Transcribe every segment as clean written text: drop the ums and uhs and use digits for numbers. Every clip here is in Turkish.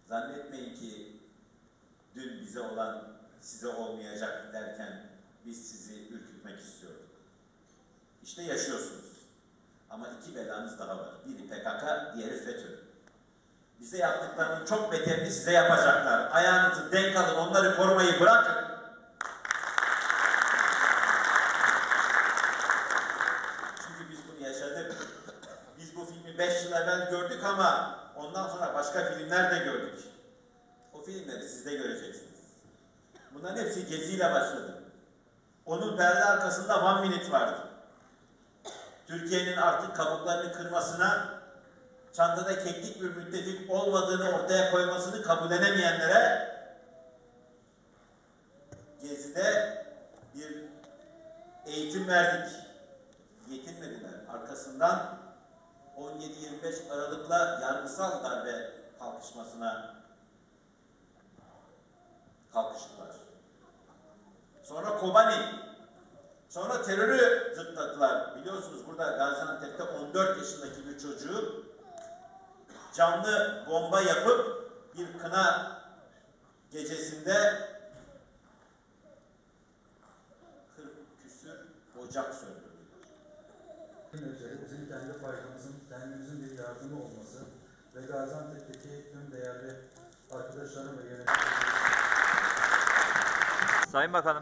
Zannetmeyin ki dün bize olan size olmayacak derken biz sizi ürkütmek istiyorduk. İşte yaşıyorsunuz. Ama iki belanız daha var. Biri PKK, diğeri FETÖ. Bize yaptıklarının çok beterini size yapacaklar. Ayağınızı denk alın, onları korumayı bırakın. Çünkü biz bunu yaşadık. Biz bu filmi 5 yıl evvel gördük ama ondan sonra başka filmler de gördük. O filmleri siz de göreceksiniz. Bunların hepsi geziyle başladı. Onun perde arkasında One Minute vardı. Türkiye'nin artık kabuklarını kırmasına, çantada keklik bir müttefik olmadığını ortaya koymasını kabullenemeyenlere Gezi'de bir eğitim verdik. Yetinmediler. Arkasından 17-25 Aralık'la yargısal darbe kalkışmasına kalkıştılar. Sonra Kobani, sonra terörü zıpladılar. Biliyorsunuz burada Gaziantep'te 14 yaşındaki bir çocuğu canlı bomba yapıp bir kına gecesinde 40 küsür ocak söndürdüler. Bizim kendi faydamızın, kendimizin bir yardımı olması ve Gaziantep'teki tüm değerli arkadaşlarım ve yöneticilerim. Sayın Bakanım.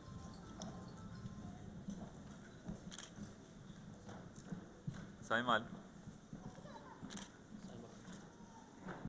Sayın Valim.